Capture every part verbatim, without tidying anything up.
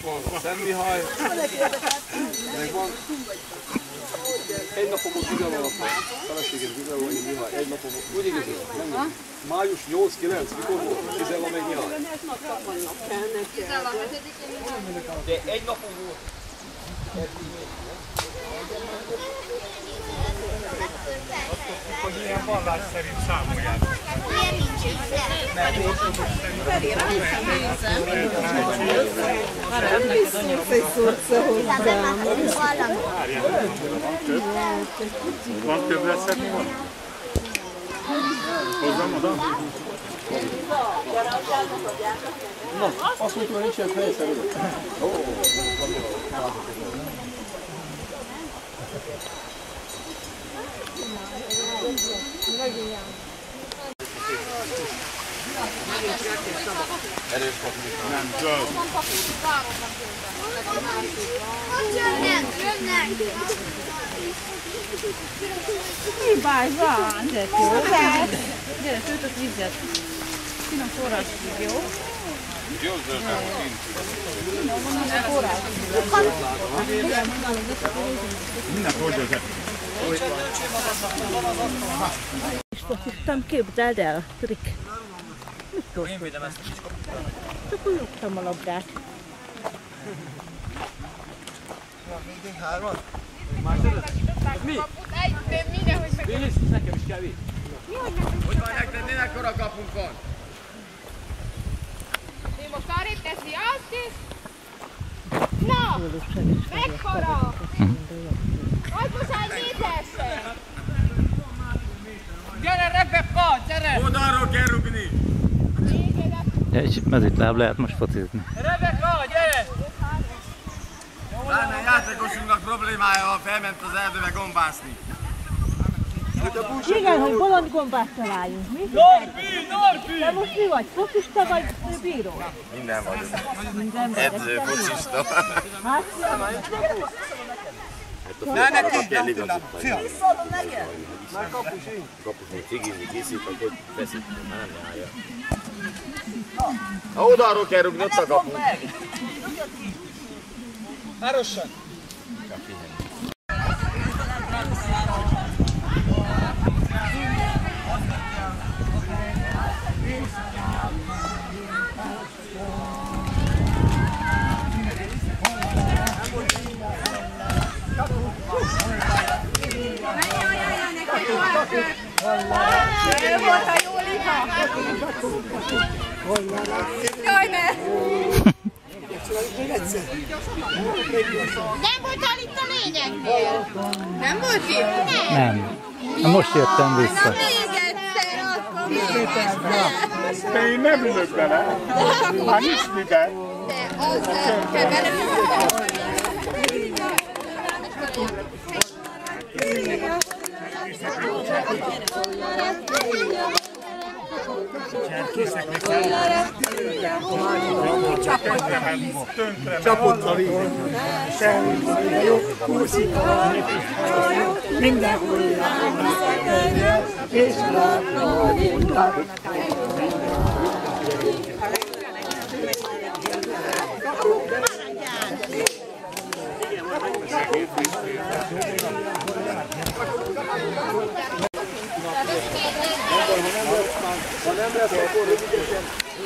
van Szentmihály, meg van egy napomot videó, feleségem videó, én Mihály, egy napomot, úgy igazán, nem május nyolc-kilenc, mikor volt? Gizella meg Mihály. De egy napom volt. Hogy ilyen vallás szerint számoljátok. Ilyen nincs is. Van több lesz, mi van? Hozzam oda? Na, azt mondjuk, hogy nincs ilyen helyszerű. Erős kapni. Nem, zöld. Jönnek, jönnek! Mi baj van? De jó, de... Gyere, töltök vizet. Finom forrásig, jó? Jó zöld, nem kint. Finom forrásig. Minden fordulhat. És fociztam, képzeld el, Trik. Mikor? Én védem ezt a kis kapitát. Csak úgy rúgtam a labdát. Na, mindig hárman? Más előtt? Ez mi? Víz, nekem is kell víz. Hogy van nektek, minek kora kapunk van? Én most arrébb teszi azt is. Na! Mekkora! Az most egy méterse! Gyere, Rebecca, gyere! Oldalról kell rúgni! Egy mezitláb lehet most focizni. Rebecca, gyere! Lánál játékosunknak problémája van, felment az erdőbe gombászni. Igen, hogy bolond gombát találjunk, mi? Norbi, Norbi! De most mi vagy? Focista vagy bíró? Minden vagyok. Minden vagy. Edző, focista. Hát, Ne, neki kell igazítani. Visszaadom neked! Már kapus én. Kapus még cigizni készít, akkor veszik, már nem járja. Ha oldalról kell rúgni, ott a kapunk. Erősen! Ő volt a jó liha! Jaj, ne! Nem voltál itt a lényegnél? Nem volt itt? Nem. Most jöttem vissza. Na még egyszer, akkor még egyszer! De én nem ülök bele. Már nincs miben. De az kell bele. Csapott a víz. Semmi jó, húszik a mindenhol és látnak. Ha nem lesz, akkor rövidesen.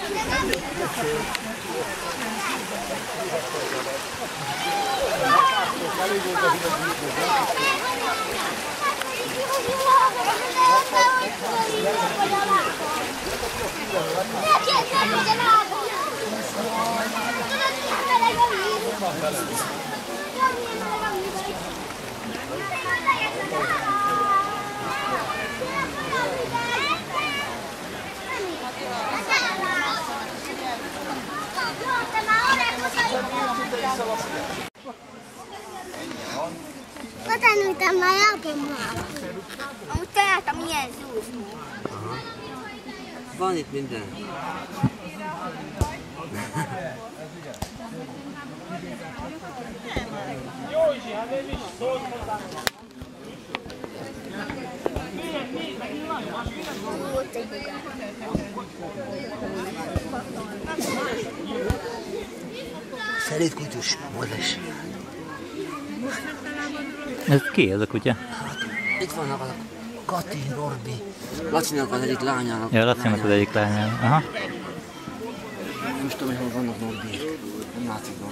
Tanultam már Japánban. Amúgy találtam ilyen zúzt. Van itt minden. Józsi, hát én is szólt hozzá. Volt egy bugár. elég kutyus, modes. Ez ki ez a kutya? Itt vannak a Kati, Norbi, Lacinak az egyik lányának. Ja, Lacinak az egyik lányának. Aha. Most tudom, hogy hol vannak Norbi. Nem látszik Norbi.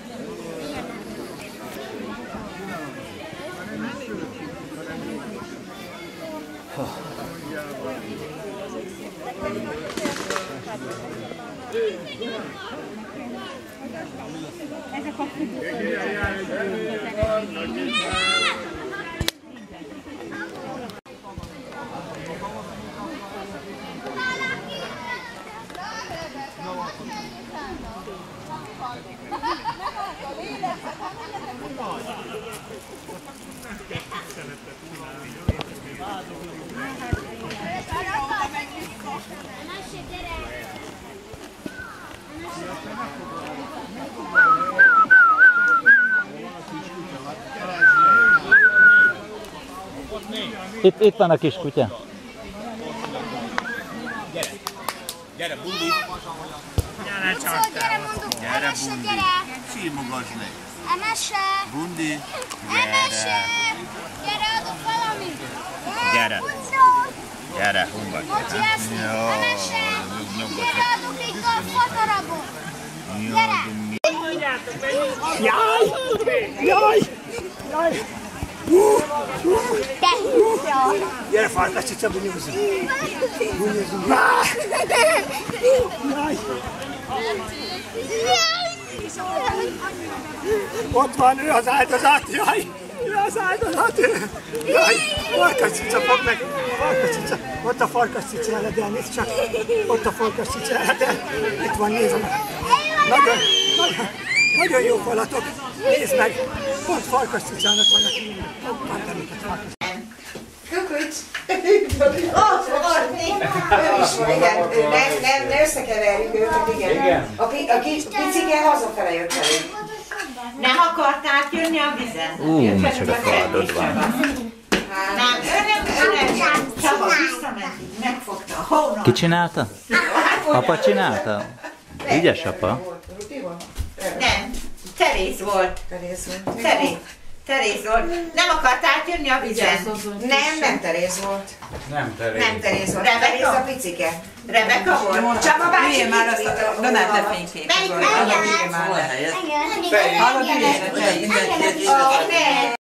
Itt, itt van a kis kutya. Gyere, gyere, Bundi! Gyere, csak gyere, mondjuk, Emese, gyere! Simogasd meg! Emese! Bundi! Emese! Gyere, adok valamit! Gyere! Utca! Gyere, hungat! Bocsi, ezt! Emese! Nyomgat Gyere, adok egy fadarabot! Gyere! Jaj! Jaj! Jaj! Gyere, farkas cica, bunyózzunk! Bunyózzunk! Jaj! Ott van, ő az áldozat! Jaj! Ő az áldozat! Jaj! Farkas cica, fogd meg! Farkas cica! Ott a farkas cica eledel, nézd csak! Ott a farkas cica eledel! Itt van, nézd meg! Nagyon, nagyon, nagyon jó falatok! Nézd meg! Pont farkas cicának vannak így! Kukucs! Ott van! Ő is van, igen. Nem, nem, ne összekeverjük őket, igen. igen. A, pi, a kis picike hazafele jött elég. Nem akart átjönni a vizen? Ú, micsoda kardod van. Nem, ő nem, ő nem. Csaba visszament, megfogta a hónap. Ki csinálta? Apa csinálta? Ügyes apa. Nem, Teréz volt. Teréz volt. Teréz. Teréz volt. Nem akart átjönni a vizen. Nem, nem Teréz volt. Nem teréz. Nem Teréz volt. Rebeka? Teréz a picike. Rebeka volt. Csaba bácsi már azt a Donát lefényképet. Melyik Hallod, ülj már le. Igen. Hallod, ülj le, te, innen két évet.